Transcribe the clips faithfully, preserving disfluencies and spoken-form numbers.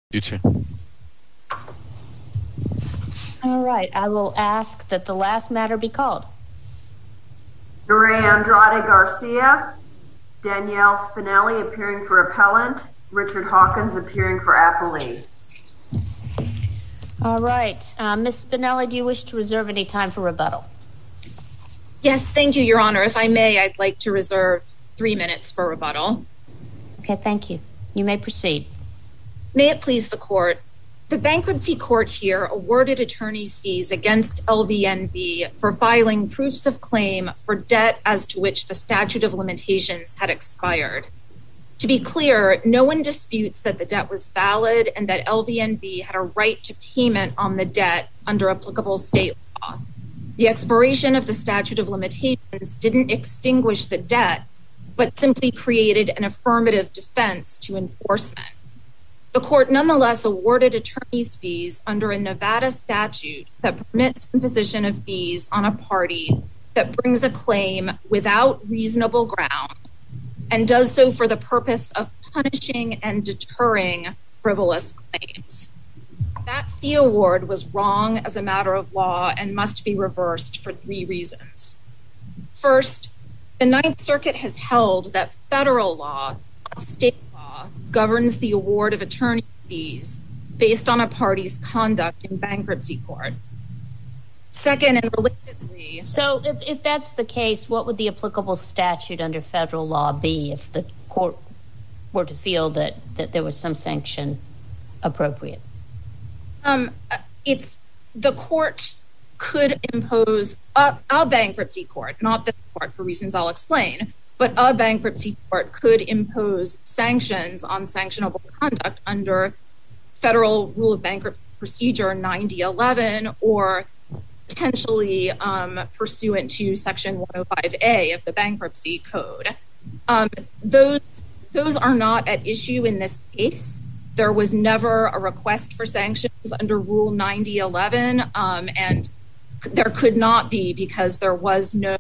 You too. All right, I will ask that the last matter be called. Nure Andrade Garcia, Danielle Spinelli appearing for appellant, Richard Hawkins appearing for appellee. All right, uh, Miz Spinelli, do you wish to reserve any time for rebuttal? Yes, thank you, Your Honor. If I may, I'd like to reserve three minutes for rebuttal. Okay, thank you. You may proceed. May it please the court, the bankruptcy court here awarded attorney's fees against L V N V for filing proofs of claim for debt as to which the statute of limitations had expired. To be clear, no one disputes that the debt was valid and that L V N V had a right to payment on the debt under applicable state law. The expiration of the statute of limitations didn't extinguish the debt, but simply created an affirmative defense to enforcement. The court nonetheless awarded attorney's fees under a Nevada statute that permits imposition of fees on a party that brings a claim without reasonable ground and does so for the purpose of punishing and deterring frivolous claims. That fee award was wrong as a matter of law and must be reversed for three reasons. First, the Ninth Circuit has held that federal law, not state law, governs the award of attorney's fees based on a party's conduct in bankruptcy court. Second, and relatedly... So if, if that's the case, what would the applicable statute under federal law be if the court were to feel that, that there was some sanction appropriate? Um, it's the court could impose a, a bankruptcy court, not the court for reasons I'll explain, but a bankruptcy court could impose sanctions on sanctionable conduct under Federal Rule of Bankruptcy Procedure ninety eleven or potentially um, pursuant to Section one oh five A of the Bankruptcy Code. Um, those, those are not at issue in this case. There was never a request for sanctions under Rule ninety eleven, um, and there could not be because there was no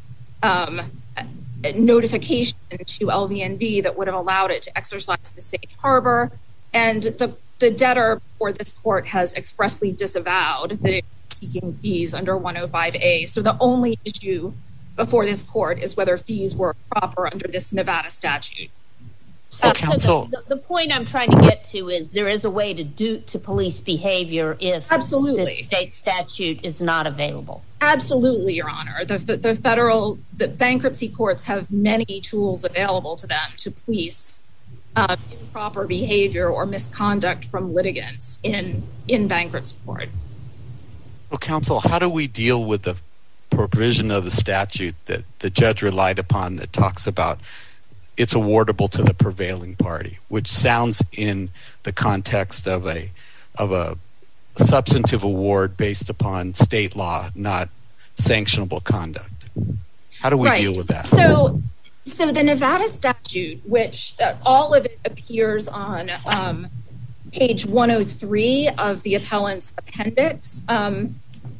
um, notification to L V N V that would have allowed it to exercise the safe harbor. And the, the debtor or this court has expressly disavowed that it is seeking fees under one oh five A. So the only issue before this court is whether fees were proper under this Nevada statute. So, uh, counsel, so the, the, the point I'm trying to get to is there is a way to do to police behavior if Absolutely. this state statute is not available. Absolutely, Your Honor. The, the, the federal, the bankruptcy courts have many tools available to them to police um, improper behavior or misconduct from litigants in, in bankruptcy court. well, counsel, how do we deal with the provision of the statute that the judge relied upon that talks about it's awardable to the prevailing party, which sounds in the context of a of a substantive award based upon state law, not sanctionable conduct. How do we right. deal with that? So, so the Nevada statute, which uh, all of it appears on um, page one oh three of the appellant's appendix, um,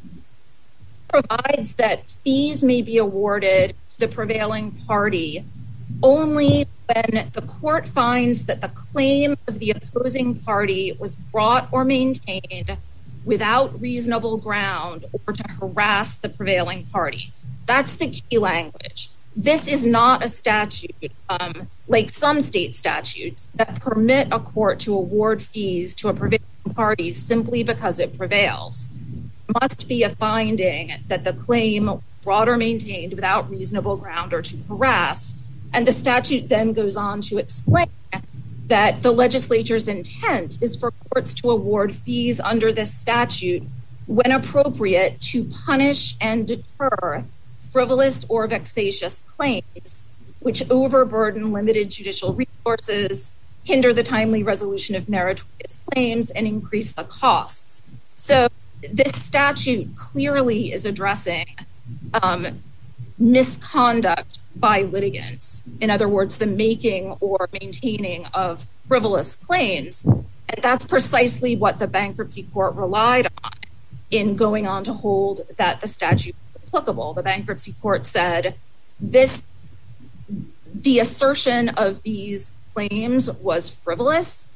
provides that fees may be awarded to the prevailing party only when the court finds that the claim of the opposing party was brought or maintained without reasonable ground or to harass the prevailing party. That's the key language. This is not a statute, um, like some state statutes, that permit a court to award fees to a prevailing party simply because it prevails. It must be a finding that the claim was brought or maintained without reasonable ground or to harass. And the statute then goes on to explain that the legislature's intent is for courts to award fees under this statute when appropriate to punish and deter frivolous or vexatious claims which overburden limited judicial resources, hinder the timely resolution of meritorious claims, and increase the costs. So this statute clearly is addressing um, misconduct by litigants. In other words, the making or maintaining of frivolous claims. And that's precisely what the bankruptcy court relied on in going on to hold that the statute was applicable. The bankruptcy court said this, the assertion of these claims was frivolous,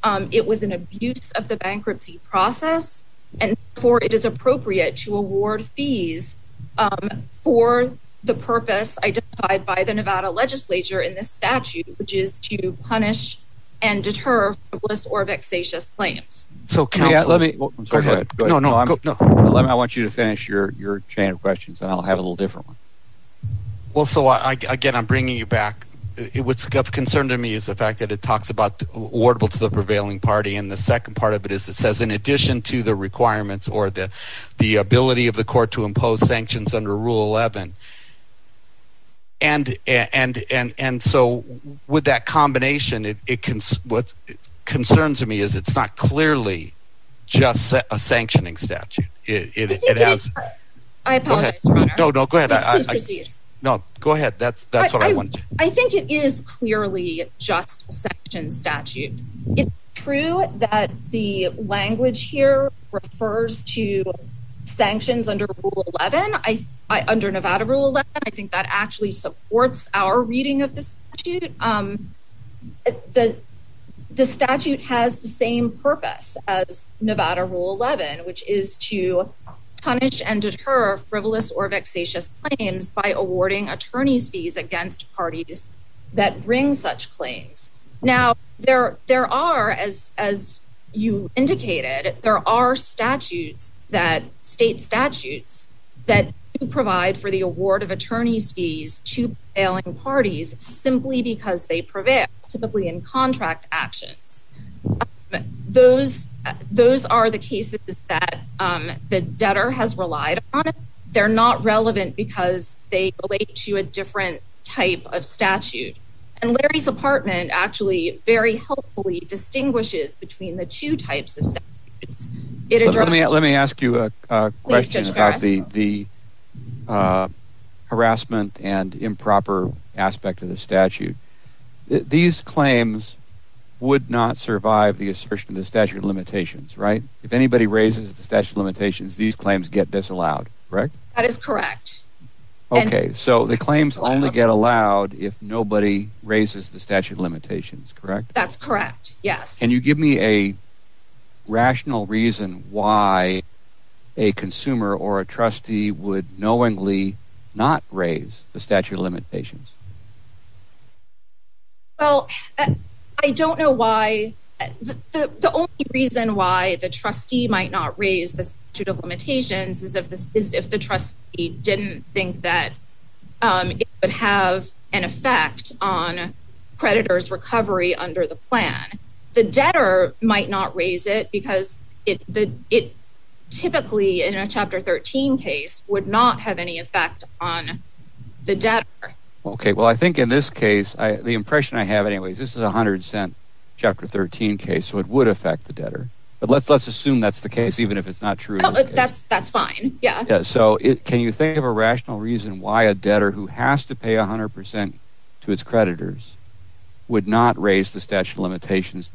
um, it was an abuse of the bankruptcy process, and therefore it is appropriate to award fees um, for the purpose identified by the Nevada legislature in this statute, which is to punish and deter frivolous or vexatious claims. So, counsel, let me, let me well, sorry, go, ahead. go ahead. Go No, ahead. no, no, go, no. Let me, I want you to finish your, your chain of questions, and I'll have a little different one. Well, so I, again, I'm bringing you back. It, what's of concern to me is the fact that it talks about awardable to the prevailing party, and the second part of it is it says, in addition to the requirements or the the ability of the court to impose sanctions under Rule eleven. And and and and so with that combination, it, it cons- what concerns me is it's not clearly just a sanctioning statute. It it, it has. It I apologize, Your Honor. No, no, go ahead. Please, I, please I, proceed. No, go ahead. That's that's I, what I, I wanted. I think it is clearly just a sanction statute. It's true that the language here refers to sanctions under Rule eleven. I, I under Nevada Rule eleven, I think that actually supports our reading of the statute. Um, the the statute has the same purpose as Nevada Rule eleven, which is to punish and deter frivolous or vexatious claims by awarding attorney's fees against parties that bring such claims. Now, there there are, as as you indicated, there are statutes that state statutes that do provide for the award of attorney's fees to prevailing parties simply because they prevail, typically in contract actions. Um, those those are the cases that um, the debtor has relied on. They're not relevant because they relate to a different type of statute. And Larry's Apartment actually very helpfully distinguishes between the two types of statutes. It addressed, let me let me ask you a, a question Judge about Ferris. the the uh, harassment and improper aspect of the statute. Th- these claims would not survive the assertion of the statute of limitations, right? If anybody raises the statute of limitations, these claims get disallowed, correct? That is correct. Okay, And so the claims only get allowed if nobody raises the statute of limitations, correct? That's correct, yes. Can you give me a rational reason why a consumer or a trustee would knowingly not raise the statute of limitations? Well, I don't know why. The, the, the only reason why the trustee might not raise the statute of limitations is if, this, is if the trustee didn't think that um, it would have an effect on creditors' recovery under the plan. The debtor might not raise it because it the it typically in a Chapter thirteen case would not have any effect on the debtor. Okay, well, I think in this case, I, the impression I have anyways, this is a hundred cent Chapter thirteen case, so it would affect the debtor. But let's let's assume that's the case, even if it's not true. In Oh, this case. that's that's fine. Yeah. Yeah. So, it, can you think of a rational reason why a debtor who has to pay a hundred percent to its creditors would not raise the statute of limitations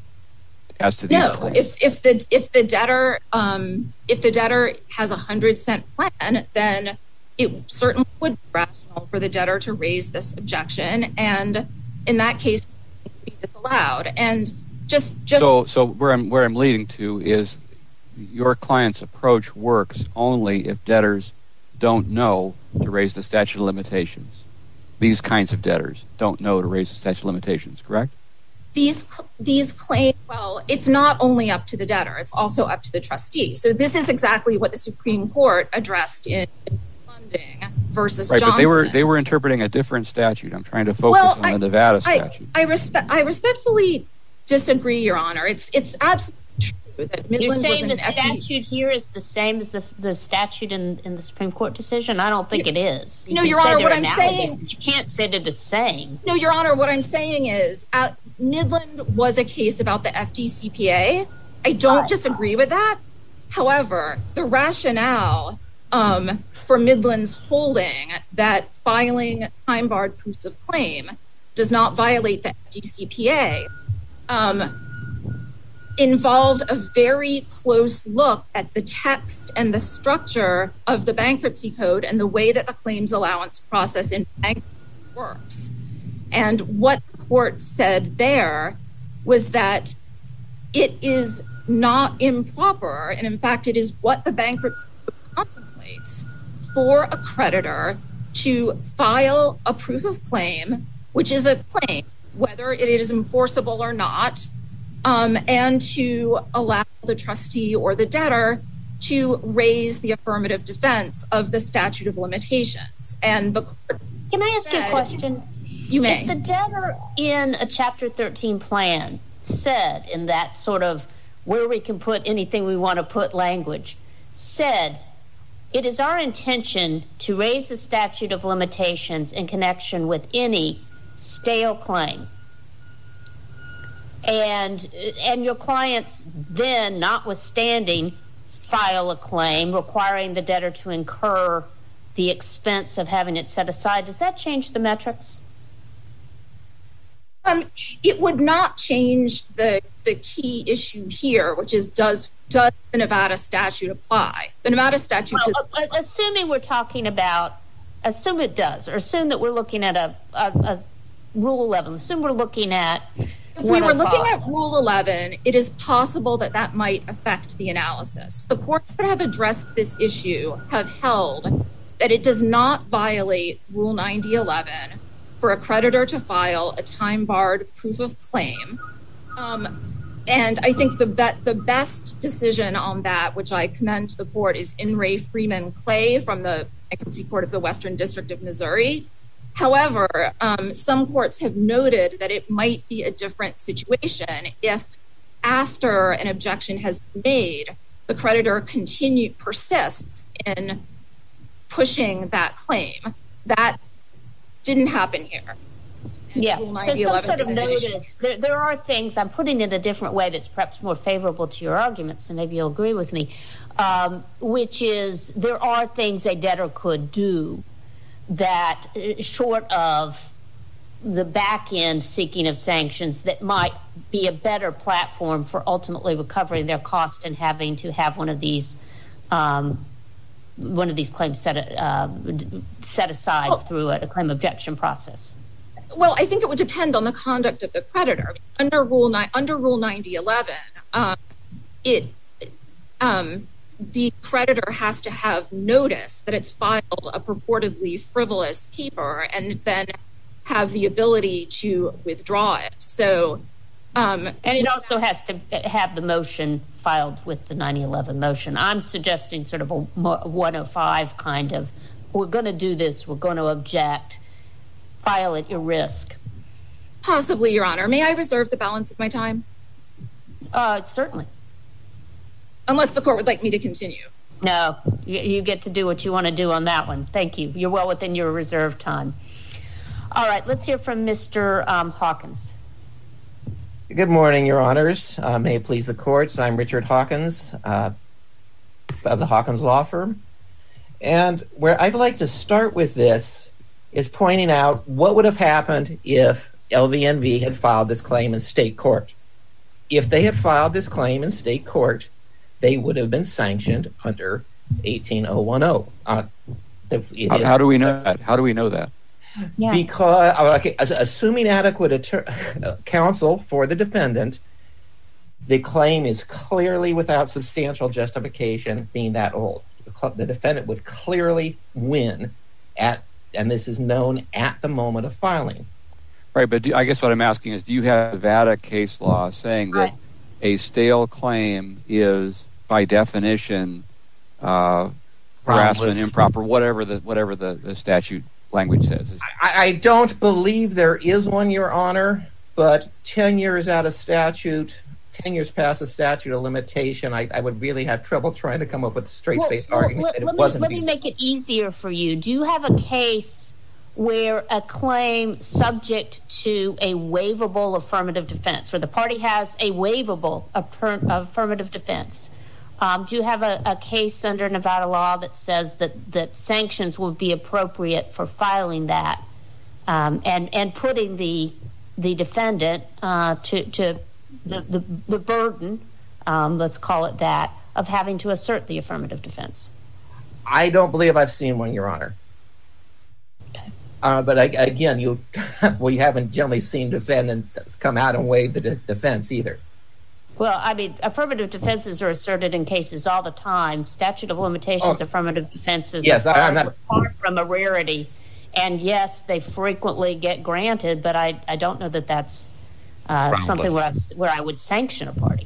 as to these no, claims? if if the if the debtor um, if the debtor has a hundred cent plan, then it certainly would be rational for the debtor to raise this objection, and in that case, it would be disallowed. And just just so so where I'm where I'm leading to is your client's approach works only if debtors don't know to raise the statute of limitations. These kinds of debtors don't know to raise the statute of limitations, correct? These these claims, well, it's not only up to the debtor, it's also up to the trustee. So this is exactly what the Supreme Court addressed in Funding versus right, Johnson. But they were they were interpreting a different statute. I'm trying to focus well, on I, the Nevada I, statute. I, respect I respectfully disagree, Your Honor. It's it's absolutely true that Midland You're was saying an the F D- statute here is the same as the the statute in, in the Supreme Court decision? I don't think it is. You No, can Your say Honor, they're what I'm analogous, saying- but you can't say they're the same. No, Your Honor, what I'm saying is uh, Midland was a case about the F D C P A. I don't disagree with that. However, the rationale um, for Midland's holding that filing time-barred proofs of claim does not violate the F D C P A um, involved a very close look at the text and the structure of the bankruptcy code and the way that the claims allowance process in bankruptcy works. And what the court said there was that it is not improper, and in fact, it is what the bankruptcy code contemplates for a creditor to file a proof of claim, which is a claim, whether it is enforceable or not, um, and to allow the trustee or the debtor to raise the affirmative defense of the statute of limitations. And the court Can I ask said, you a question? You may. If the debtor in a Chapter thirteen plan said, in that sort of where we can put anything we want to put language, said, it is our intention to raise the statute of limitations in connection with any stale claim, and and your clients then, notwithstanding, file a claim requiring the debtor to incur the expense of having it set aside, does that change the metrics? Um, it would not change the the key issue here, which is does does the Nevada statute apply? The Nevada statute. Well, does- uh, assuming we're talking about, assume it does, or assume that we're looking at a, a, a Rule eleven. Assume we're looking at. If we were looking at Rule eleven, it is possible that that might affect the analysis. The courts that have addressed this issue have held that it does not violate Rule ninety eleven for a creditor to file a time-barred proof of claim. Um, and I think the, be- the best decision on that, which I commend to the court, is In re Freeman Clay from the Bankruptcy Court of the Western District of Missouri. However, um, some courts have noted that it might be a different situation if, after an objection has been made, the creditor continue persists in pushing that claim. That didn't happen here. And yeah, so some sort of notice. There, there are things, I'm putting it a different way that's perhaps more favorable to your argument, so maybe you'll agree with me, um, which is there are things a debtor could do that, uh, short of the back end seeking of sanctions, that might be a better platform for ultimately recovering their cost and having to have one of these um, one of these claims set uh, set aside well, through a, a claim objection process. Well, I think it would depend on the conduct of the creditor. Under Rule nine, under Rule ninety eleven, um, it um, the creditor has to have notice that it's filed a purportedly frivolous paper, and then have the ability to withdraw it. So, um, and it also has to have the motion filed with the ninety eleven motion. I'm suggesting sort of a one oh five kind of, we're going to do this, we're going to object, file at your risk. Possibly, Your Honor. May I reserve the balance of my time? Uh, certainly. Unless the court would like me to continue. No, you, you get to do what you want to do on that one. Thank you. You're well within your reserved time. All right, let's hear from Mister Um, Hawkins. Good morning, Your Honors. Uh, may it please the courts, I'm Richard Hawkins uh, of the Hawkins Law Firm. And where I'd like to start with this is pointing out what would have happened if L V N V had filed this claim in state court. If they had filed this claim in state court, they would have been sanctioned under eighteen oh one oh. Uh, how, how do we know that? How do we know that? Yeah. Because, okay, assuming adequate attor- counsel for the defendant, the claim is clearly without substantial justification being that old. The, cl- the defendant would clearly win at, and this is known at the moment of filing. Right, but do, I guess what I'm asking is, do you have Nevada case law saying that right. a stale claim is, by definition, uh, harassment, improper, whatever the whatever the, the statute language says? I, I don't believe there is one, Your Honor, but ten years out of statute, ten years past the statute of limitation, I, I would really have trouble trying to come up with a straight-faced well, argument well, that it let wasn't. Me, let me make it easier for you. Do you have a case where a claim subject to a waivable affirmative defense, or the party has a waivable affirmative defense? Um, do you have a, a case under Nevada law that says that, that sanctions would be appropriate for filing that um, and and putting the the defendant uh, to to the the, the burden, um, let's call it that, of having to assert the affirmative defense? I don't believe I've seen one, Your Honor. Okay. Uh, but I, again, you we haven't generally seen defendants come out and waive the de- defense either. Well, I mean, affirmative defenses are asserted in cases all the time. Statute of limitations, Oh. affirmative defenses Yes, are I- I'm far, not- far from a rarity. And yes, they frequently get granted, but I, I don't know that that's uh, something where I, where I would sanction a party.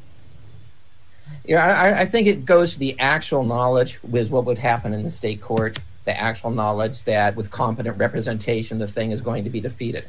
Yeah, I, I think it goes to the actual knowledge with what would happen in the state court, the actual knowledge that with competent representation, the thing is going to be defeated.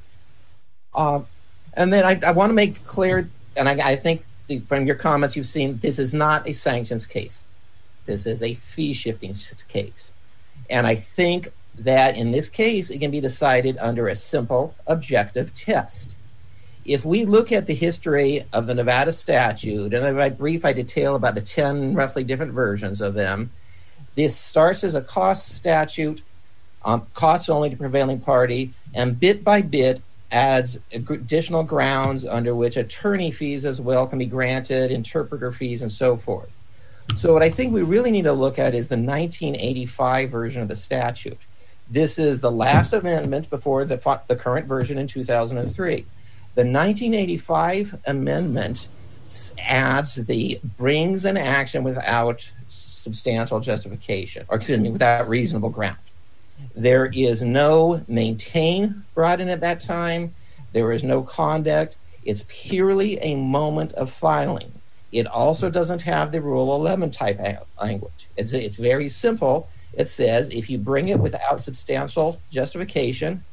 Um, and then I, I want to make clear, and I, I think the, from your comments you've seen, this is not a sanctions case. This is a fee-shifting case. And I think that in this case, it can be decided under a simple, objective test. If we look at the history of the Nevada statute, and in my brief I detail about the ten roughly different versions of them, this starts as a cost statute, um, costs only to prevailing party, and bit by bit adds additional grounds under which attorney fees as well can be granted, interpreter fees, and so forth. So what I think we really need to look at is the nineteen eighty-five version of the statute. This is the last amendment before the, the current version in two thousand three. The nineteen eighty-five amendment adds the brings an action without substantial justification, or excuse me, without reasonable ground. There is no maintain brought in at that time. There is no conduct. It's purely a moment of filing. It also doesn't have the Rule eleven type language. It's, it's very simple. It says if you bring it without substantial justification,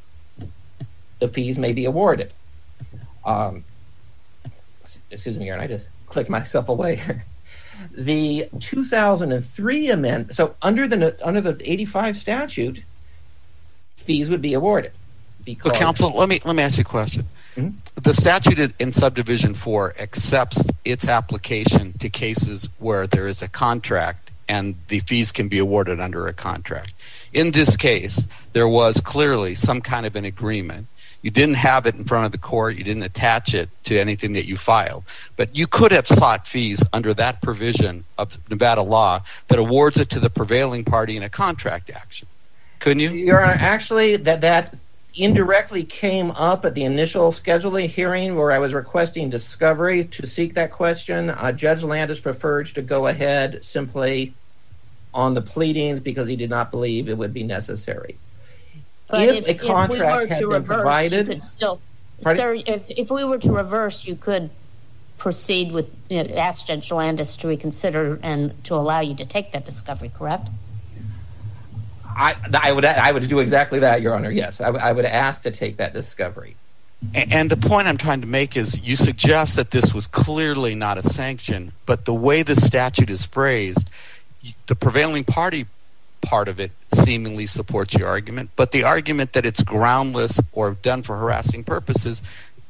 the fees may be awarded. Um, excuse me, Aaron, I just clicked myself away. The two thousand three amendment, so under the under the eighty-five statute, fees would be awarded. Because, well, counsel, let me let me ask you a question. Mm-hmm. The statute in subdivision four accepts its application to cases where there is a contract and the fees can be awarded under a contract. In this case, there was clearly some kind of an agreement. You didn't have it in front of the court. You didn't attach it to anything that you filed. But you could have sought fees under that provision of Nevada law that awards it to the prevailing party in a contract action. Couldn't you? Your Honor, actually, that, that indirectly came up at the initial scheduling hearing where I was requesting discovery to seek that question. Uh, Judge Landis preferred to go ahead simply on the pleadings because he did not believe it would be necessary. But if, if a contract if we had to been reverse, provided, you could still, Pardon? sir, if if we were to reverse, you could proceed with you know, ask Judge Landis to reconsider and to allow you to take that discovery. Correct? I, I would I would do exactly that, Your Honor. Yes, I, I would ask to take that discovery. And the point I'm trying to make is you suggest that this was clearly not a sanction, but the way the statute is phrased, the prevailing party part of it seemingly supports your argument, but the argument that it's groundless or done for harassing purposes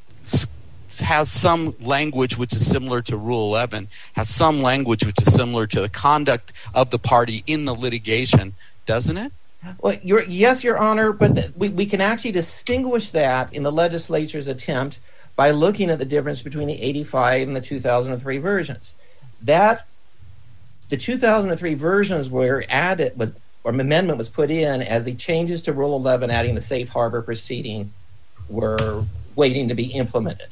has some language which is similar to Rule eleven, has some language which is similar to the conduct of the party in the litigation, doesn't it? Well, you're, yes, Your Honor, but the, we, we can actually distinguish that in the legislature's attempt by looking at the difference between the eighty-five and the two thousand three versions. That the two thousand three versions were added, was, or amendment was put in as the changes to Rule eleven, adding the safe harbor proceeding, were waiting to be implemented.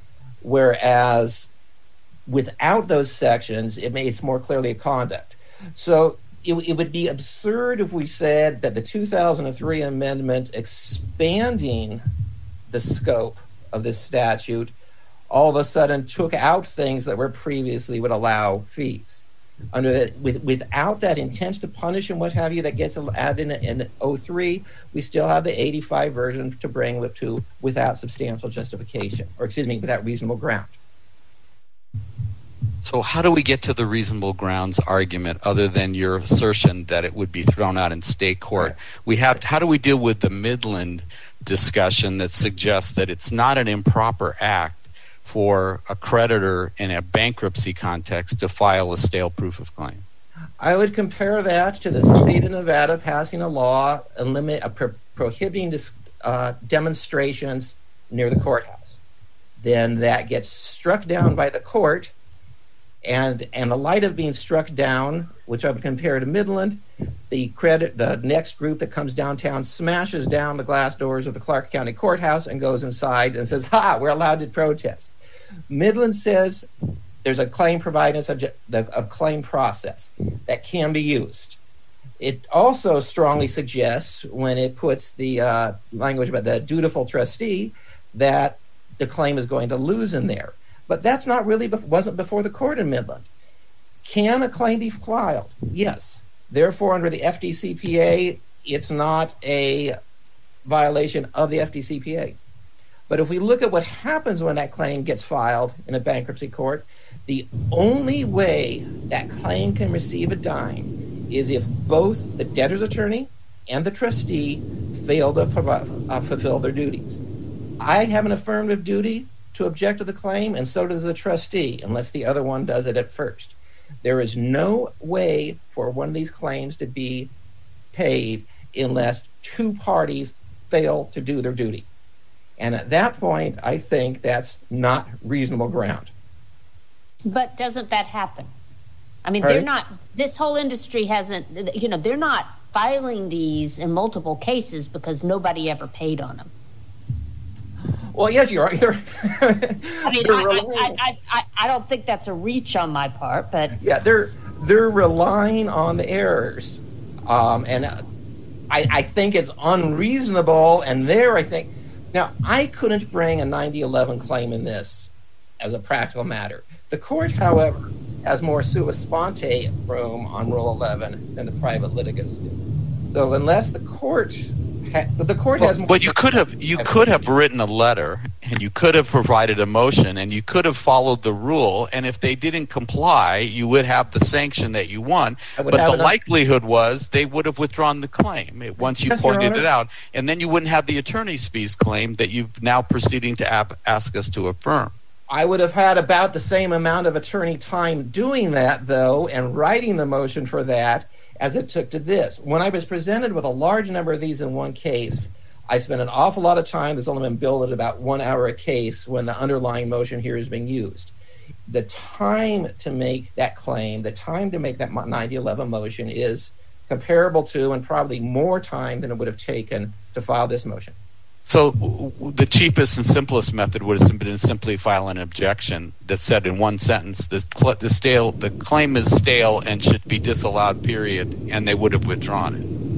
Whereas without those sections, it makes more clearly a conduct. So it, it would be absurd if we said that the two thousand three amendment expanding the scope of this statute all of a sudden took out things that were previously would allow fees. Under that, with, without that intent to punish and what have you that gets added in, in oh three, we still have the eighty-five version to bring with to without substantial justification, or excuse me, without reasonable ground. So how do we get to the reasonable grounds argument other than your assertion that it would be thrown out in state court? Right. We have. How do we deal with the Midland discussion that suggests that it's not an improper act for a creditor in a bankruptcy context to file a stale proof of claim? I would compare that to the state of Nevada passing a law a limit, a pro- prohibiting uh, demonstrations near the courthouse. Then that gets struck down by the court, and in the light of being struck down, which I would compare to Midland, the credit, the next group that comes downtown smashes down the glass doors of the Clark County Courthouse and goes inside and says, "Ha, we're allowed to protest." Midland says there's a claim provided subject, a claim process that can be used. It also strongly suggests, when it puts the uh, language about the dutiful trustee, that the claim is going to lose in there. But that's not really, wasn't before the court in Midland. Can a claim be filed? Yes. Therefore, under the F D C P A, it's not a violation of the F D C P A. But if we look at what happens when that claim gets filed in a bankruptcy court, the only way that claim can receive a dime is if both the debtor's attorney and the trustee fail to provide, uh, fulfill their duties. I have an affirmative duty to object to the claim, and so does the trustee, unless the other one does it at first. There is no way for one of these claims to be paid unless two parties fail to do their duty. And at that point, I think that's not reasonable ground. But doesn't that happen? I mean, Pardon? they're not, this whole industry hasn't, you know, they're not filing these in multiple cases because nobody ever paid on them. Well, yes, you're right. I mean, I, I, I, I, I don't think that's a reach on my part, but... Yeah, they're, they're relying on the errors. Um, and I, I think it's unreasonable, and there I think... Now, I couldn't bring a ninety eleven claim in this as a practical matter. The court, however, has more sua sponte room on Rule eleven than the private litigants do. So unless the court... Ha- the court well, has more... But you could have you could have written a letter, and you could have provided a motion, and you could have followed the rule, and if they didn't comply, you would have the sanction that you want. But the enough- likelihood was they would have withdrawn the claim once you Yes, Your pointed Honor. it out, and then you wouldn't have the attorney's fees claim that you've now proceeding to ab- ask us to affirm. I would have had about the same amount of attorney time doing that, though, and writing the motion for that as it took to this. When I was presented with a large number of these in one case, I spent an awful lot of time. There's only been billed at about one hour a case when the underlying motion here is being used. The time to make that claim, the time to make that ninety eleven motion is comparable to and probably more time than it would have taken to file this motion. So w- w- the cheapest and simplest method would have been to simply file an objection that said in one sentence the, cl- the stale the claim is stale and should be disallowed, period, and they would have withdrawn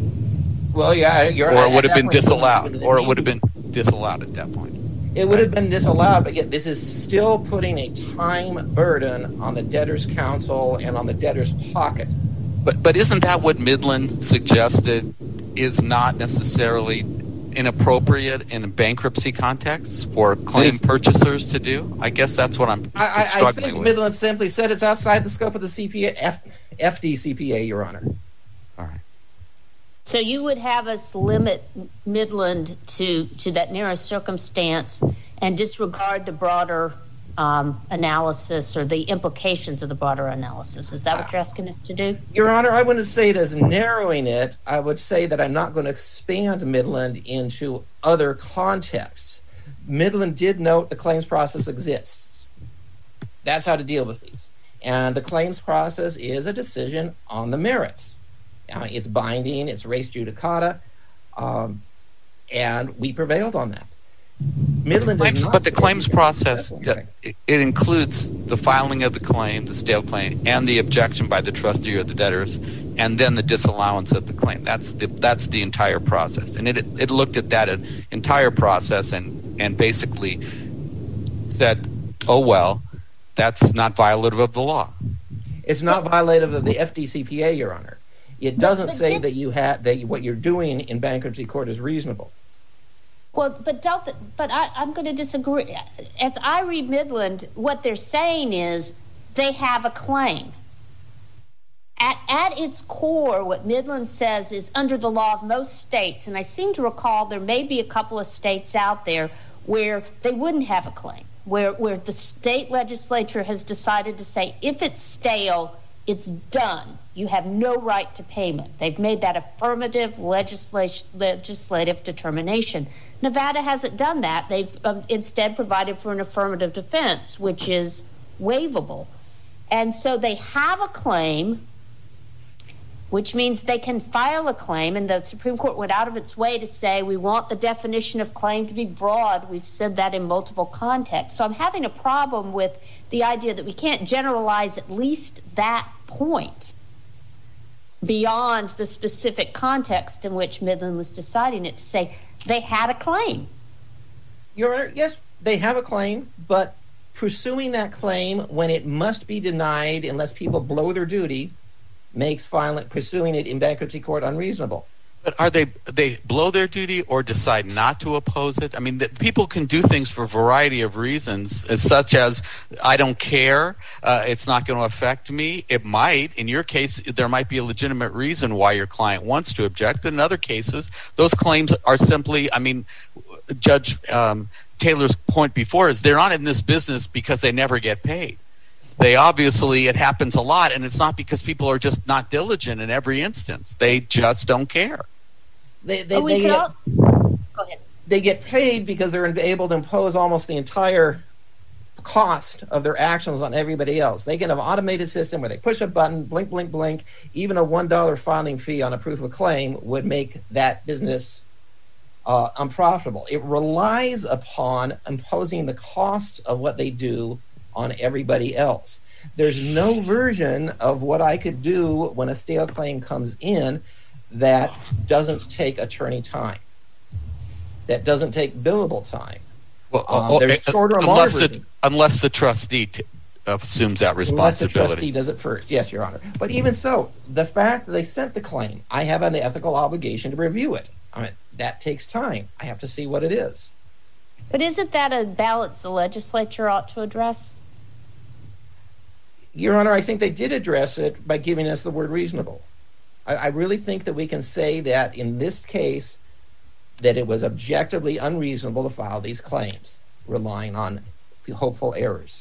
it. Well, yeah, you're Or at it would have that been point, disallowed, it or it would have been disallowed at that point. It would have been disallowed, but yet this is still putting a time burden on the debtor's counsel and on the debtor's pocket. But but isn't that what Midland suggested is not necessarily inappropriate in a bankruptcy context for claim purchasers to do? I guess that's what I'm I, I, struggling I think with. Midland simply said it's outside the scope of the C P A, F, F D C P A, Your Honor. All right. So you would have us limit Midland to, to that narrow circumstance and disregard the broader um, analysis or the implications of the broader analysis. Is that what you're asking us to do? Your Honor, I wouldn't say it as narrowing it. I would say that I'm not going to expand Midland into other contexts. Midland did note the claims process exists. That's how to deal with these. And the claims process is a decision on the merits. Now, it's binding, it's res judicata, um, and we prevailed on that. Midland does Claims, not but the say claims you can process, settle anything. it, it includes the filing of the claim, the stale claim, and the objection by the trustee or the debtors, and then the disallowance of the claim. That's the that's the entire process. And it it looked at that entire process and, and basically said, oh, well, that's not violative of the law. It's not violative of the F D C P A, Your Honor. It doesn't but say did- that you have that what you're doing in bankruptcy court is reasonable. Well, but don't. The, but I, I'm going to disagree. As I read Midland, what they're saying is they have a claim. At at its core, what Midland says is under the law of most states, and I seem to recall there may be a couple of states out there where they wouldn't have a claim, where where the state legislature has decided to say if it's stale, it's done. You have no right to payment. They've made that affirmative legislation, legislative determination. Nevada hasn't done that. They've um, instead provided for an affirmative defense, which is waivable. And so they have a claim. which means they can file a claim, and the Supreme Court went out of its way to say we want the definition of claim to be broad. We've said that in multiple contexts. So I'm having a problem with the idea that we can't generalize at least that point beyond the specific context in which Midland was deciding it, to say they had a claim. Your Honor, yes, they have a claim, but pursuing that claim when it must be denied unless people blow their duty makes filing, pursuing it in bankruptcy court unreasonable. But are they they blow their duty or decide not to oppose it? I mean, the, people can do things for a variety of reasons, as such as I don't care, uh, it's not going to affect me. It might. In your case, there might be a legitimate reason why your client wants to object, but in other cases, those claims are simply, I mean, Judge um, Taylor's point before is they're not in this business because they never get paid. They obviously, it happens a lot, and it's not because people are just not diligent in every instance. They just don't care. They, they, oh, we they, could get, all... Go ahead. They get paid because they're able to impose almost the entire cost of their actions on everybody else. They can have an automated system where they push a button, blink, blink, blink. Even a one dollar filing fee on a proof of claim would make that business uh, unprofitable. It relies upon imposing the costs of what they do on everybody else. There's no version of what I could do when a stale claim comes in that doesn't take attorney time, that doesn't take billable time. Well, um, there's uh, shorter unless, and it, unless the trustee t- assumes that responsibility. Unless the trustee does it first, yes, Your Honor. But even so, the fact that they sent the claim, I have an ethical obligation to review it. I mean, that takes time. I have to see what it is. But isn't that a balance the legislature ought to address? Your Honor, I think they did address it by giving us the word reasonable. I, I really think that we can say that in this case, that it was objectively unreasonable to file these claims, relying on hopeful errors.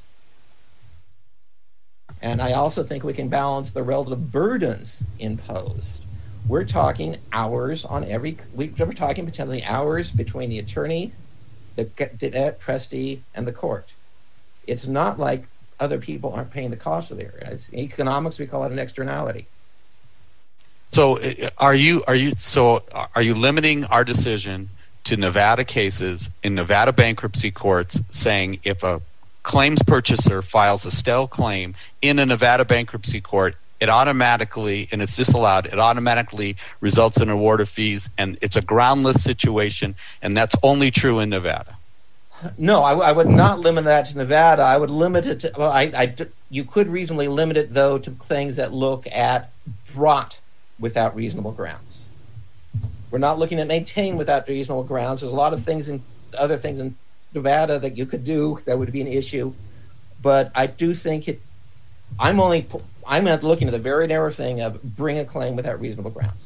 And I also think we can balance the relative burdens imposed. We're talking hours on every, we're talking potentially hours between the attorney, the debt trustee, and the court. It's not like other people aren't paying the cost of it. In economics, we call it an externality. So are you are you so are you limiting our decision to Nevada cases in Nevada bankruptcy courts, saying if a claims purchaser files a stale claim in a Nevada bankruptcy court, it automatically, and it's disallowed, it automatically results in an award of fees, and it's a groundless situation, and that's only true in Nevada? No, I, I would not limit that to Nevada. I would limit it to, well, I, I, you could reasonably limit it, though, to things that look at brought without reasonable grounds. We're not looking at maintain without reasonable grounds. There's a lot of things in other things in Nevada that you could do that would be an issue, but I do think it. I'm only I'm not looking at the very narrow thing of bring a claim without reasonable grounds.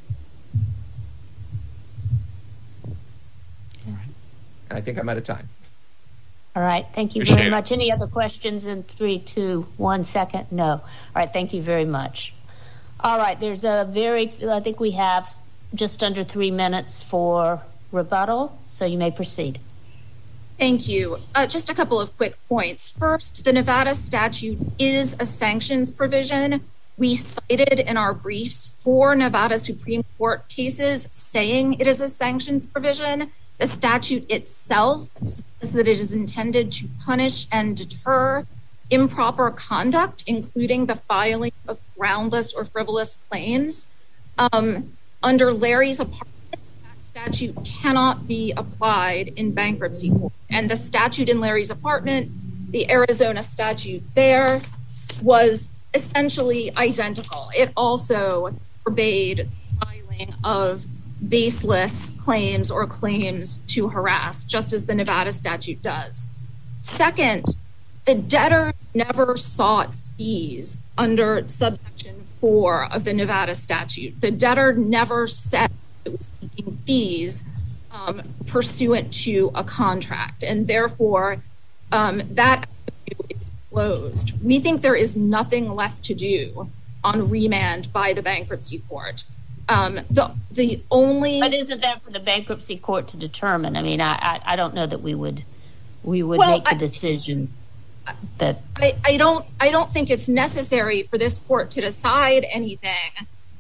All right. And I think I'm out of time. All right. Thank you Appreciate very it. much. Any other questions in three, two, one second? No. All right. Thank you very much. All right. There's a very, I think we have just under three minutes for rebuttal, so you may proceed. Thank you. Uh, just a couple of quick points. First, the Nevada statute is a sanctions provision. We cited in our briefs four Nevada Supreme Court cases saying it is a sanctions provision. The statute itself says that it is intended to punish and deter improper conduct, including the filing of groundless or frivolous claims. Um, under Larry's apartment, that statute cannot be applied in bankruptcy court. And the statute in Larry's apartment, the Arizona statute there, was essentially identical. It also forbade filing of baseless claims or claims to harass, just as the Nevada statute does. Second, the debtor never sought fees under subsection four of the Nevada statute. The debtor never said it was seeking fees um, pursuant to a contract, and therefore um, that avenue is closed. We think there is nothing left to do on remand by the bankruptcy court. Um, the the only But isn't that for the bankruptcy court to determine? I mean, I I, I don't know that we would we would Well, make the I- decision that I, I don't I don't think it's necessary for this court to decide anything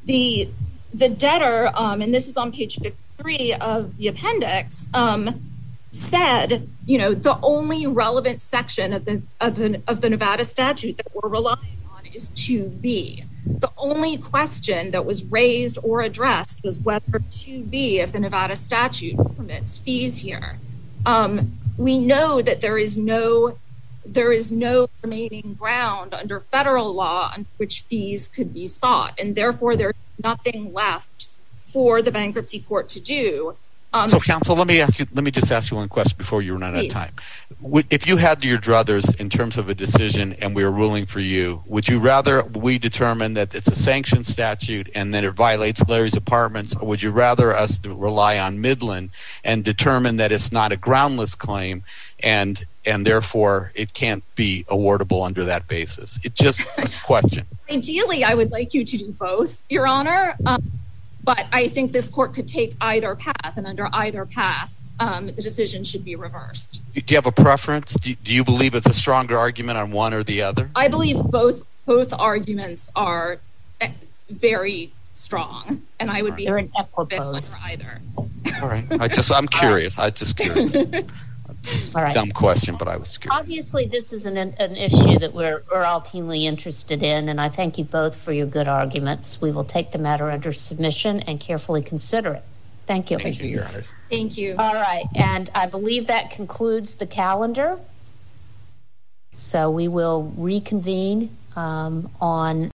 the the debtor, um, and this is on page fifty-three of the appendix, um, said, you know, the only relevant section of the of the of the Nevada statute that we're relying on is two B. The only question that was raised or addressed was whether two B of the Nevada statute permits fees here. Um, we know that there is no there is no remaining ground under federal law on which fees could be sought, and therefore there's nothing left for the bankruptcy court to do. Um, so, counsel, let me ask you. Let me just ask you one question before you run out please. of time. If you had your druthers in terms of a decision, and we were ruling for you, would you rather we determine that it's a sanctioned statute and that it violates Larry's Apartments, or would you rather us to rely on Midland and determine that it's not a groundless claim, and and therefore it can't be awardable under that basis? It's just a question. Ideally, I would like you to do both, Your Honor. Um, But I think this court could take either path, and under either path, um, the decision should be reversed. Do you have a preference? Do you, do you believe it's a stronger argument on one or the other? I believe both both arguments are very strong, and I would be They're an under equipoise. either. All right. I just I'm curious. I just curious. All right. Dumb question, but I was curious. Obviously, this is an, an issue that we're, we're all keenly interested in, and I thank you both for your good arguments. We will take the matter under submission and carefully consider it. Thank you. Thank you, Your Honors. Thank you. All right, and I believe that concludes the calendar. So we will reconvene um, on